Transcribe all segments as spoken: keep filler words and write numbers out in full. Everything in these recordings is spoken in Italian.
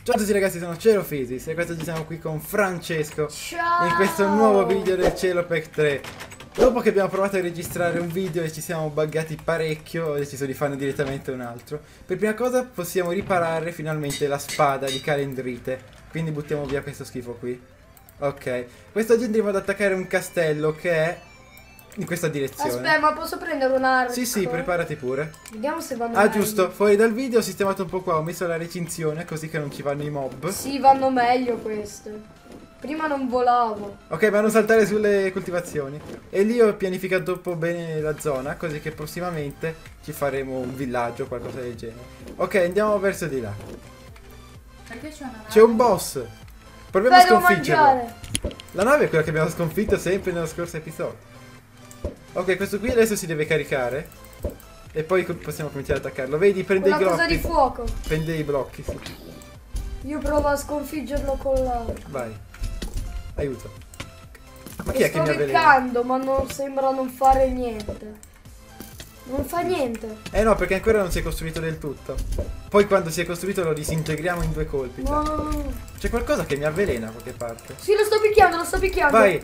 Ciao a tutti ragazzi, sono Cerofisis e questo ci siamo qui con Francesco. Ciao! In questo nuovo video del Celopec tre. Dopo che abbiamo provato a registrare un video e ci siamo buggati parecchio, ho deciso di farne direttamente un altro. Per prima cosa possiamo riparare finalmente la spada di Calendrite. Quindi buttiamo via questo schifo qui. Ok, quest'oggi andremo ad attaccare un castello che è in questa direzione. Aspetta, ma posso prendere un'arma? Sì, sì, preparati pure. Vediamo se vanno Ah, meglio. giusto, fuori dal video ho sistemato un po' qua, ho messo la recinzione così che non ci vanno i mob. Sì, vanno meglio queste. Prima non volavo. Ok, ma non saltare sulle coltivazioni. E lì ho pianificato un po' bene la zona, così che prossimamente ci faremo un villaggio o qualcosa del genere. Ok, andiamo verso di là. Perché c'è una nave? C'è un boss. Proviamo Beh, a devo sconfiggerlo. mangiare. La nave è quella che abbiamo sconfitto sempre nello scorso episodio. Ok, questo qui adesso si deve caricare. E poi co- possiamo cominciare ad attaccarlo. Vedi, prende Una i cosa di blocchi. fuoco. Prende i blocchi, sì. Io provo a sconfiggerlo con la... Vai. Aiuto. Ma chi Mi è che sto mi avvelena? beccando, ma non sembra non fare niente. Non fa niente. Eh no, perché ancora non si è costruito del tutto. Poi quando si è costruito lo disintegriamo in due colpi. No. C'è qualcosa che mi avvelena da qualche parte. Sì, lo sto picchiando, lo sto picchiando. Vai.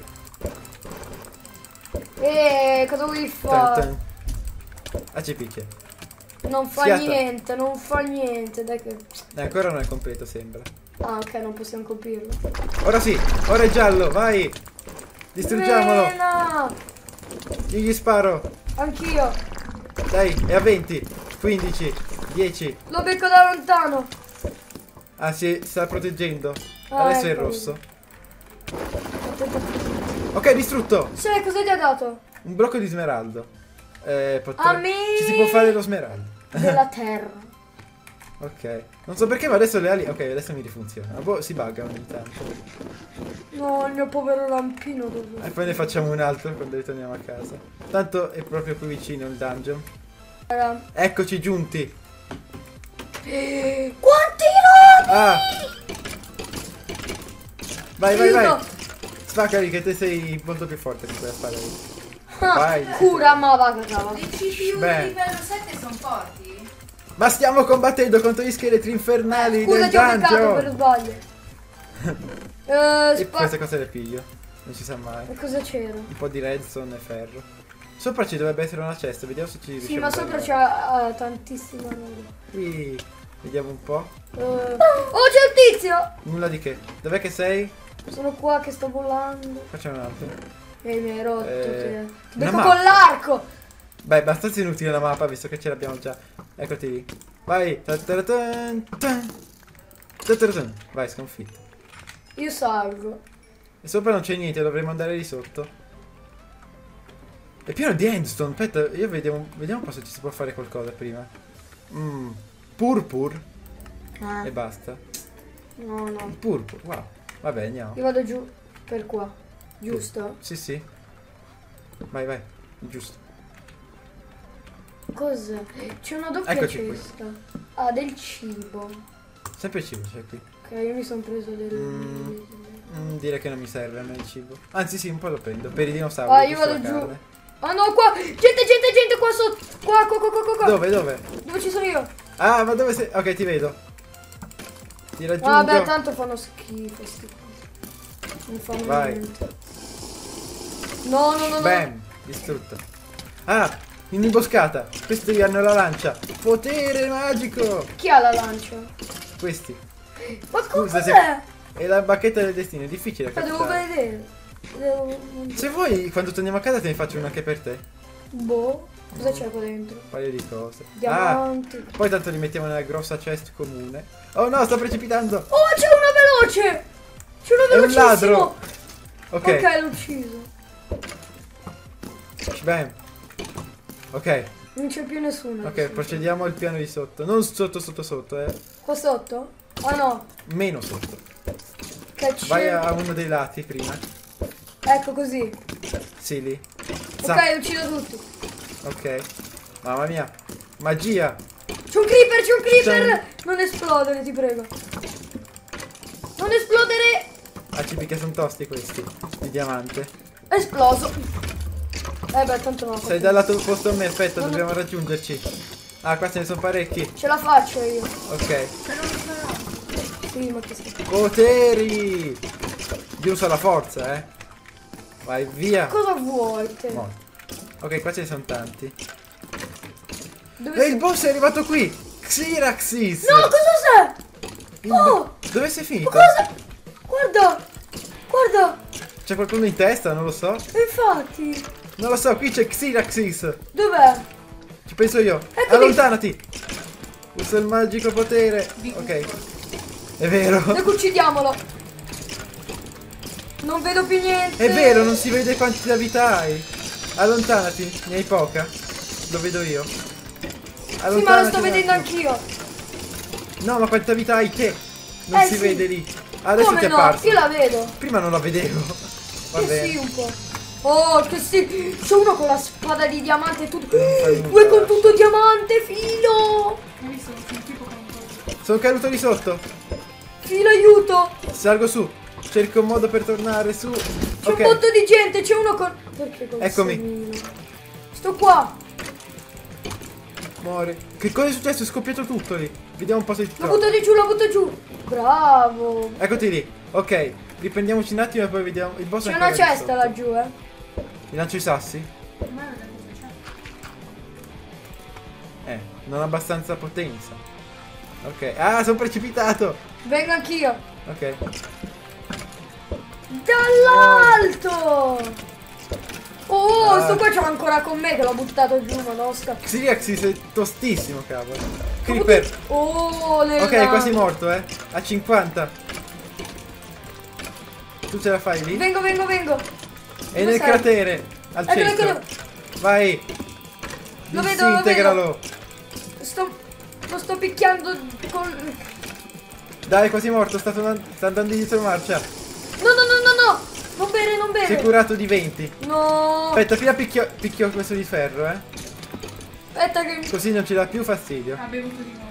E cosa vuoi Tan, fare? tan. Ah, ci picchia. Non fa Schiatta. niente, non fa niente. Dai che... Eh, ancora non è completo, sembra. Ah, ok, non possiamo colpirlo. Ora sì, ora è giallo, vai. Distruggiamolo. Rena! Io gli sparo. Anch'io. Dai, è a venti, quindici, dieci. Lo becco da lontano. Ah, si sta proteggendo. Ah, Adesso è ecco. rosso. Ok, distrutto. Sai cosa ti ha dato? Un blocco di smeraldo. Eh, potre- A me- Ci si può fare lo smeraldo. Della terra. Ok. Non so perché, ma adesso le ali... Ok, adesso mi rifunziona. Boh, si bugga ogni tanto. No, il mio povero lampino dove... E poi ne facciamo un altro quando ritorniamo a casa. Tanto è proprio qui vicino il dungeon. Era... Eccoci giunti. Quanti nodi! Ah! Vai, vai, vai. Aiuto! Spaccali che te sei molto più forte di quella spada lì. Ah, Vai. cura, ma va cacava. I C P U Beh. di livello sette sono forti? Ma stiamo combattendo contro gli scheletri infernali Scusa, del ti ho beccato per dungeon. sbaglio. eh, E spa- queste cose le piglio. Non si sa mai. E cosa c'era? Un po' di redstone e ferro. Sopra ci dovrebbe essere una cesta, vediamo se ci riusciamo Sì, ma ad sopra arrivare. c'è uh, tantissima roba. Qui. Vediamo un po'. Uh, oh, c'è un tizio! Nulla di che. Dov'è che sei? Sono qua che sto volando. Qua c'è un altro. E mi hai rotto. Eh, te. una Becco mappa. con l'arco! Beh, è abbastanza inutile la mappa visto che ce l'abbiamo già. Eccoti lì. Vai. Ta-ta-ra-tan, tan. Ta-ta-ra-tan. Vai, sconfitto. Io salgo. E sopra non c'è niente, dovremmo andare lì sotto. È pieno di endstone. Aspetta, io vediamo, vediamo un po' se ci si può fare qualcosa prima. Mmm. Purpur. Ah, E basta. no, no. Purpur, wow. Vabbè, andiamo. Io vado giù per qua. Giusto? Sì, sì. Vai, vai. Giusto. Cos'è? C'è una doppia Eccoci qui. cesta. Ah, del cibo. Sempre cibo c'è qui. Ok, io mi sono preso del... Mm. Mm, direi che non mi serve a me il cibo. Anzi sì, un po' lo prendo. Per i dinosauri. Ah, io giusto vado la giù. carne. Ah no, qua! Gente, gente, gente, qua sotto! Qua, qua, qua, qua, qua, qua. Dove, dove? Dove ci sono io? Ah, ma dove sei? Ok, ti vedo. Ti raggiungo. Vabbè, tanto fanno schifo sti qua. Non fanno Vai. niente. No, no, no, no. Bam, distrutto. Ah, in imboscata. Questi hanno la lancia. Potere magico. Chi ha la lancia? Questi. Ma Scusa, se- cos'è? È la bacchetta del destino, è difficile La devo captare. vedere. Devo... Se vuoi, quando torniamo a casa te ne faccio una anche per te. Boh. Cosa c'è qua dentro? Un paio di cose. Diamanti. Ah, poi tanto li mettiamo nella grossa chest comune. Oh no, sto precipitando. Oh, c'è una veloce! C'è una È un velocissimo! ladro. Ok, Ok, l'ho ucciso. bam. Ok, Non c'è più nessuno. ok, procediamo al piano di sotto. Non sotto, sotto, sotto, eh. Qua sotto? Ah no. Meno sotto. Che c'è? Vai a uno dei lati prima. Ecco così. Sì, lì. Ok, Za- uccido tutti. Ok. Mamma mia. Magia. C'è un creeper, c'è un creeper! C'è Non esplodere, ti prego. Non esplodere! Ah, ci picchia sono tosti questi. Di diamante. Esploso. Eh beh, tanto no. Sei dal lato opposto a me, aspetta, No, no. dobbiamo raggiungerci. Ah, qua ce ne sono parecchi. Ce la faccio io. Ok. Se non lo farò. Sì, ma che schifo. Poteri! Dio usa la forza, eh. Vai, via. Cosa vuoi te? Morto. Ok, qua ce ne sono tanti. Dove E sei? il boss è arrivato qui! Xiraxis! No, cosa sei? Il Oh! bo- Dove sei finito? Ma cosa? Guarda! Guarda! C'è qualcuno in testa? Non lo so. Infatti! Non lo so, qui c'è Xiraxis. Dov'è? Ci penso io. Eccomi. Allontanati! Usa il magico potere. Ok. È vero. Ecco, uccidiamolo! Non vedo più niente! È vero, non si vede quantità vita hai. Allontanati, ne hai poca. Lo vedo io. Sì, Allontanati ma lo sto un vedendo attimo. anch'io! No, ma quanta vita hai te? Non Eh, si sì. vede lì. Adesso Come ti è no? apparso. Io la vedo! Prima non la vedevo. Va Eh bene. sì, un po'! Oh, che sì! C'è uno con la spada di diamante e tutto! fa nulla. Due con tutto diamante, filo! Hai visto? Sono tipo con un po'. Sono caduto di sotto. Filo, aiuto! Salgo su. Cerco un modo per tornare su. C'è Ok. un botto di gente, c'è uno con... Perché con Eccomi. semino? Sto qua! Muore. Che cosa è successo? È scoppiato tutto lì. Vediamo un po' se ti La trovo. butto di giù, la butto giù! Bravo! Eccoti lì. Ok. Riprendiamoci un attimo e poi vediamo. Il boss è C'è ancora una lì cesta sotto. laggiù, eh! Ti lancio i sassi? Ormai ho detto che c'è. Eh, non ha abbastanza potenza. Ok. Ah, sono precipitato. Vengo anch'io! Ok. Dall'alto! Oh, Ah. sto qua c'è ancora con me che l'ho buttato giù, ma non scappa. Xiraxis è tostissimo, cavolo. Creeper. Oh, nel Ok, è quasi morto, eh. A cinquanta. Tu ce la fai lì? Vengo, vengo, vengo! È Dove nel sei? cratere. Al Eccolo, centro. eccolo. Vai. Lo vedo, lo Disintegralo. Sto... Lo sto picchiando con... Dai, è quasi morto. Sta, tornando- sta andando indietro marcia. No, no, no, no, no! Non bere, non bere! Si è curato di venti. No! Aspetta, prima picchio, picchio questo di ferro, eh. Aspetta che... Così non ci dà più fastidio. Ha bevuto di nuovo.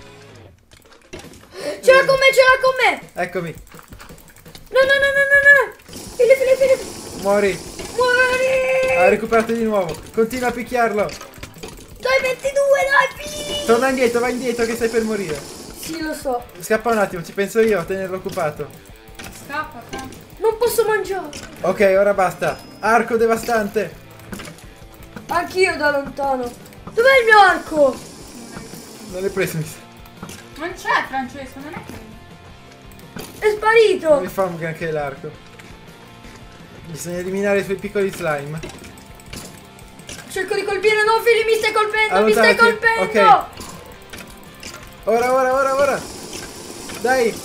Ce l'ha con me, ce l'ha con me! Eccomi. No, no, no, no, no, no! Fili, fili, fili! Muori. Muori! Ha recuperato di nuovo. Continua a picchiarlo. Dai, ventidue, dai, fili! Torna indietro, vai indietro che stai per morire. Sì, lo so. Scappa un attimo, ci penso io a tenerlo occupato. Scappa, scappa. Non posso mangiare. Ok, ora basta. Arco devastante. Anch'io da lontano. Dov'è il mio arco? Non l'hai preso, mi sa. Non c'è Francesco, non è che... È sparito. Non mi fa un granché l'arco. Bisogna eliminare i suoi piccoli slime. Cerco di colpire. No, Fili, mi stai colpendo, mi stai Allontanati. colpendo. Ok. Ora, ora, ora, ora. Dai.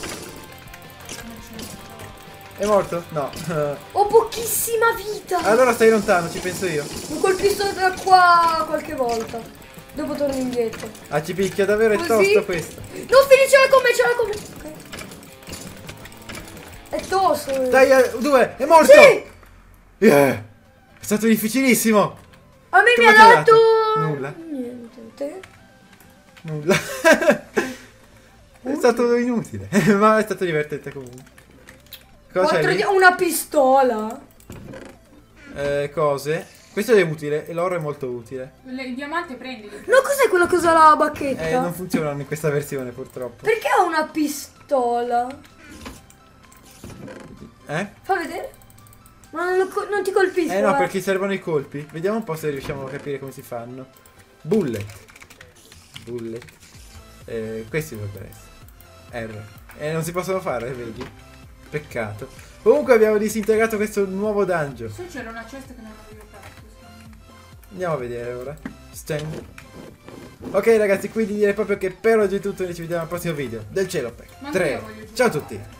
È morto? No. Ho pochissima vita. Allora stai lontano, ci penso io. Lo colpisco da qua qualche volta. Dopo torno indietro. Ah, ci picchia davvero, è Così? tosto questo. No, Fili, ce l'ha con me, ce l'ha con me. Ok. È tosto. eh. Dai, eh, due, è morto! Sì! Yeah. È stato difficilissimo. A me Tu mi ha cosa hai dato... dato? Nulla. Niente. Te? Nulla. È stato inutile, ma è stato divertente comunque. Cosa c'è Quattro lì? di- Una pistola. Eh, cose. Questo è utile e l'oro è molto utile. Le- Il diamante prendili. No, cos'è quella cosa là, bacchetta? Eh, non funzionano in questa versione purtroppo. Perché ho una pistola? Eh? Fa vedere. Ma non, lo co- non ti colpisco. Eh no, perché servono i colpi. Vediamo un po' se riusciamo a capire come si fanno. Bullet. Bullet. Eh, questi dovrebbero essere. R. Eh, non si possono fare, vedi? Peccato. Comunque abbiamo disintegrato questo nuovo dungeon. Su c'era una cesta che non avevo aperto. Andiamo a vedere ora. Stand. Ok ragazzi, quindi direi proprio che per oggi è tutto. Noi ci vediamo al prossimo video del Cielo Pack Ma anche io tre. voglio giocare. Ciao a tutti.